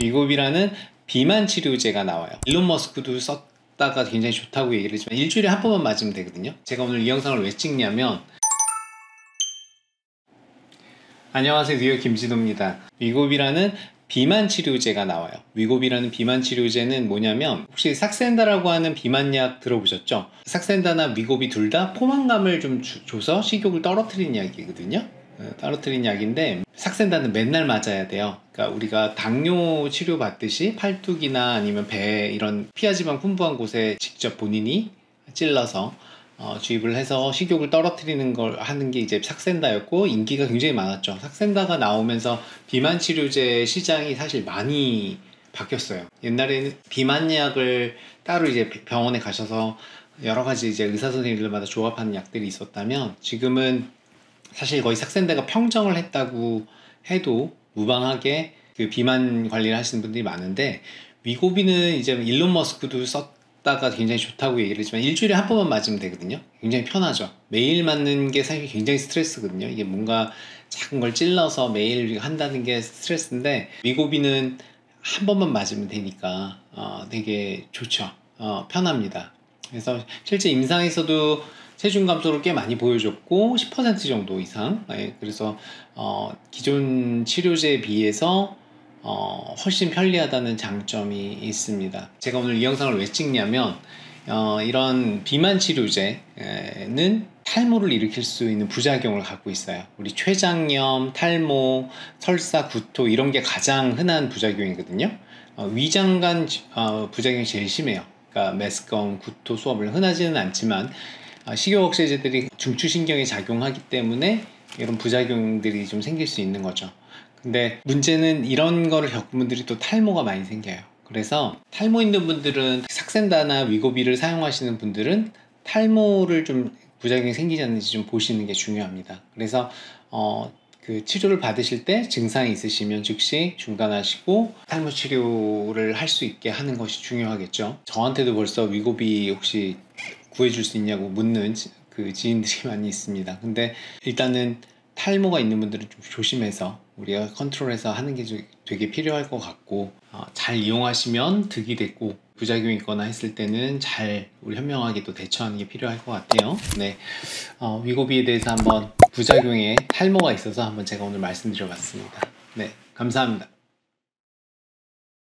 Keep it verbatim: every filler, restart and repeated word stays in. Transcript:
위고비라는 비만 치료제가 나와요. 일론 머스크도 썼다가 굉장히 좋다고 얘기를 했지만 일주일에 한 번만 맞으면 되거든요. 제가 오늘 이 영상을 왜 찍냐면, 안녕하세요, 뉴욕 김진호입니다. 위고비라는 비만 치료제가 나와요. 위고비라는 비만 치료제는 뭐냐면, 혹시 삭센다라고 하는 비만약 들어보셨죠? 삭센다나 위고비 둘 다 포만감을 좀 주, 줘서 식욕을 떨어뜨리는 약이거든요. 떨어뜨린 약인데, 삭센다는 맨날 맞아야 돼요. 그러니까 우리가 당뇨 치료 받듯이 팔뚝이나 아니면 배, 이런 피하지방 풍부한 곳에 직접 본인이 찔러서 어, 주입을 해서 식욕을 떨어뜨리는 걸 하는 게 이제 삭센다였고, 인기가 굉장히 많았죠. 삭센다가 나오면서 비만 치료제 시장이 사실 많이 바뀌었어요. 옛날에는 비만약을 따로 이제 병원에 가셔서 여러 가지 이제 의사 선생님들마다 조합하는 약들이 있었다면, 지금은 사실 거의 삭센다가 평정을 했다고 해도 무방하게 그 비만 관리를 하시는 분들이 많은데, 위고비는 이제 일론 머스크도 썼다가 굉장히 좋다고 얘기를 했지만 일주일에 한 번만 맞으면 되거든요. 굉장히 편하죠. 매일 맞는 게 사실 굉장히 스트레스거든요. 이게 뭔가 작은 걸 찔러서 매일 한다는 게 스트레스인데, 위고비는 한 번만 맞으면 되니까 어, 되게 좋죠. 어, 편합니다. 그래서 실제 임상에서도 체중 감소를 꽤 많이 보여줬고, 십 퍼센트 정도 이상. 예, 그래서 어, 기존 치료제에 비해서 어, 훨씬 편리하다는 장점이 있습니다. 제가 오늘 이 영상을 왜 찍냐면, 어, 이런 비만 치료제는 탈모를 일으킬 수 있는 부작용을 갖고 있어요. 우리 췌장염, 탈모, 설사, 구토, 이런 게 가장 흔한 부작용이거든요. 어, 위장관 어, 부작용이 제일 심해요. 그러니까 메스꺼움, 구토, 소화불량, 흔하지는 않지만 식욕 억제제들이 중추신경에 작용하기 때문에 이런 부작용들이 좀 생길 수 있는 거죠. 근데 문제는 이런 거를 겪은 분들이 또 탈모가 많이 생겨요. 그래서 탈모 있는 분들은, 삭센다나 위고비를 사용하시는 분들은 탈모를 좀 부작용이 생기지 않는지 좀 보시는 게 중요합니다. 그래서 어, 그 치료를 받으실 때 증상이 있으시면 즉시 중단하시고 탈모 치료를 할 수 있게 하는 것이 중요하겠죠. 저한테도 벌써 위고비 혹시 구해줄 수 있냐고 묻는 그 지인들이 많이 있습니다. 근데 일단은 탈모가 있는 분들은 좀 조심해서 우리가 컨트롤해서 하는 게 되게 필요할 것 같고, 어, 잘 이용하시면 득이 됐고, 부작용이 있거나 했을 때는 잘 우리 현명하게 또 대처하는 게 필요할 것 같아요. 네, 어, 위고비에 대해서 한번, 부작용에 탈모가 있어서 한번 제가 오늘 말씀드려 봤습니다. 네, 감사합니다.